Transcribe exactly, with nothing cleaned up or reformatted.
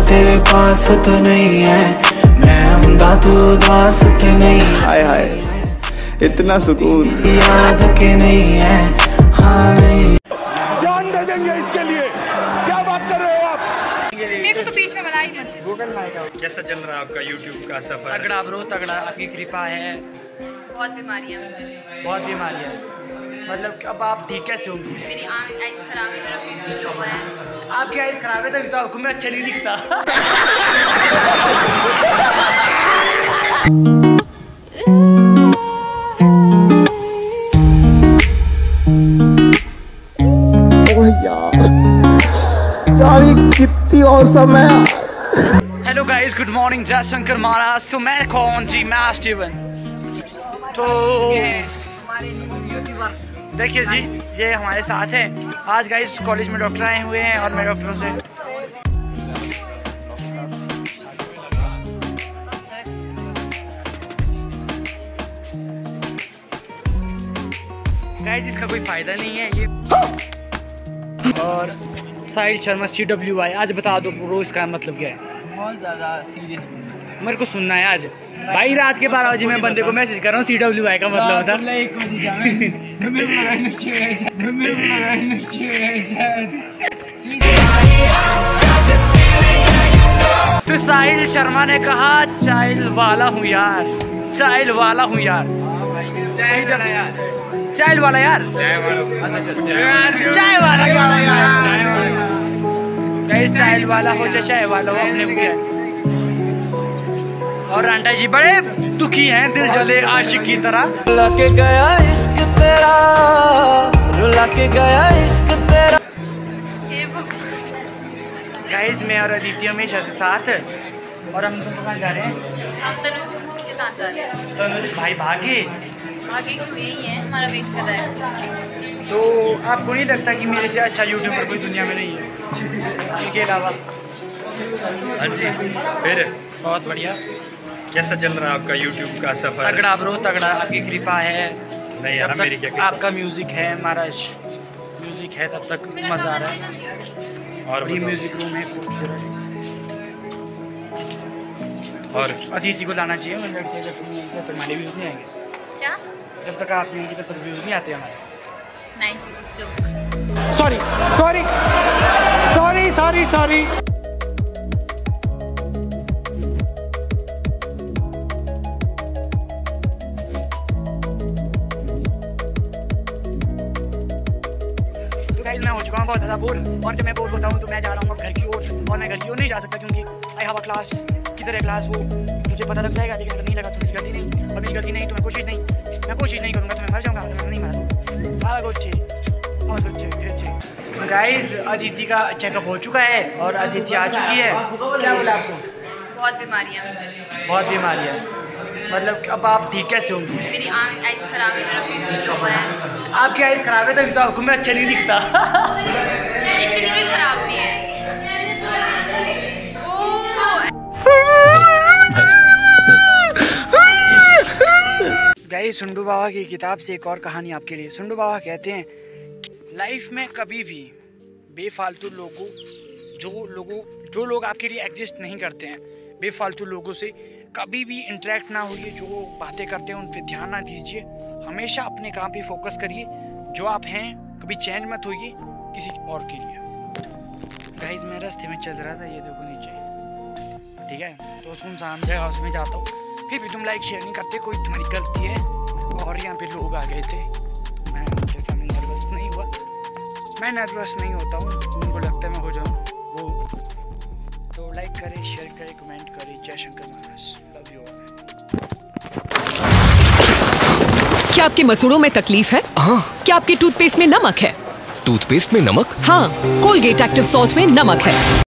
तेरे पास तो नहीं है, मैं हुंदा तू उदास तो नहीं। हाय हाय इतना सुकून याद के नहीं है, हाँ नहीं जान दे देंगे इसके लिए। क्या बात कर रहे हो आप? मेरे को तो बीच में बनाई मत। Google mic. कैसा चल रहा है आपका यूट्यूब का सफर? तगड़ा ब्रो तगड़ा, आपकी कृपा है। बहुत बीमारियां मुझे, बहुत बीमारी है। मतलब अब आप ठीक कैसे होंगी? मेरी आइस खराब है, मेरा बीपी लो है। आपकी आइस खराब है तभी तो आपको मैं अच्छा नहीं दिखता। यार ये कितनी औसम है। हेलो गाइस, गुड मॉर्निंग, जय शंकर महाराज। तो मैं कौन जी, मैं स्टीवन। तो देखिए जी, ये हमारे साथ हैं आज गाइस। कॉलेज में डॉक्टर आए हुए हैं और मैं डॉक्टरों से गाइस इसका कोई फायदा नहीं है ये। और साहिल शर्मा सी डब्ल्यू आई, आज बता दो ब्रो इसका मतलब क्या है? बहुत ज़्यादा सीरियस मेरे को सुनना है आज भाई। रात के बारह बजे मैं बंदे को मैसेज कर रहा हूँ सी डब्ल्यू आई का मतलब होता तो साहिल शर्मा ने कहा चाइल वाला हूँ यार, चाइल वाला हूँ यार, चाइल वाला यार, चाइल वाला यार, चाय वाला गाइस, चाइल वाला हो चाहे चाय वाला हो, अपने को क्या। और रांटा जी बड़े दुखी हैं, दिल जले आशिक की तरह। रुला के गया इश्क तेरा, रुला के गया इश्क तेरा। गाइस मैं और अदिति हमेशा से साथ है। और हम दोनों कहाँ जा रहे हैं? हम तनुज के साथ जा रहे हैं। तनुज भाई भागे आगे क्यों यही है, हमारा वेट कर रहा है। तो आपको नहीं लगता कि मेरे से अच्छा यूट्यूबर कोई दुनिया में नहीं है इनके अलावा? हाँ जी, फिर बहुत बढ़िया। कैसा चल रहा है आपका यूट्यूब का सफर? तगड़ा ब्रो तगड़ा, आपकी कृपा है। नहीं यार, मेरी क्या कृपा? आपका म्यूजिक है, हमारा म्यूजिक है, तब तक मजा आ रहा है। और फ्री म्यूजिक रूम है। और अदिति को लाना चाहिए। मैं लड़के जब तक हमारे व्यूज नहीं आएंगे, क्या? जब तक आप नहीं तब तक व्यूज नहीं आते हमारे। Nice joke. Sorry sorry sorry sorry sorry. तो गाइस मैं हो चुका हूँ बहुत ज़्यादा बोर। और जब मैं बोर होता हूँ तो मैं जा रहा हूँ घर की ओर। और मैं घर की ओर नहीं जा सकता क्योंकि आई हैव अ क्लास। किधर है क्लास वो मुझे पता लग जाएगा, लेकिन अगर नहीं लगा तो मेरी गलती नहीं। और मेरी गलती नहीं तो मैं कोशिश नहीं मैं कोशिश नहीं करूँगा तो मैं मर जाऊँगा। मैं नहीं मरा तो गाइस अदिति का चेकअप हो चुका है और अदिति आ चुकी है। क्या बोला आपको? बहुत बीमारियां मुझे, बहुत बीमारी है। मतलब अब आप ठीक कैसे होंगी? मेरी आइस खराब है, मेरा बीपी लो है। आपकी आइस खराब है तभी तो आपको मैं अच्छा नहीं दिखता। इतनी भी खराब नहीं है। गाइस सुंडू बाबा की किताब से एक और कहानी आपके लिए। सुंडू बाबा कहते हैं लाइफ में कभी भी बेफालतू लोगों जो लोगों जो लोग आपके लिए एग्जिस्ट नहीं करते हैं, बेफालतू लोगों से कभी भी इंटरेक्ट ना होइए। जो बातें करते हैं उन पे ध्यान ना दीजिए। हमेशा अपने काम पे फोकस करिए। जो आप हैं कभी चेंज मत होइए किसी और के लिए। गाइस मैं रास्ते में चल रहा था, ये देखो नीचे, ठीक है, तो सुनसान जगह उसमें जाता हूँ, फिर भी तुम लाइक शेयर नहीं करते। कोई तुम्हारी गलती है। और यहाँ पे लोग आ गए थे तो मैं उनके सामने नर्वस नहीं हुआ। मैं नर्वस नहीं होता हूँ, उनको लगता है मैं हो जाऊँ वो। तो लाइक करें, शेयर करें, कमेंट करें। जय शंकर महाराज, लव यू। क्या आपके मसूड़ों में तकलीफ है? हाँ। क्या आपके टूथपेस्ट में नमक है? टूथपेस्ट में नमक? हाँ, कोलगेट एक्टिव सॉल्ट में नमक है।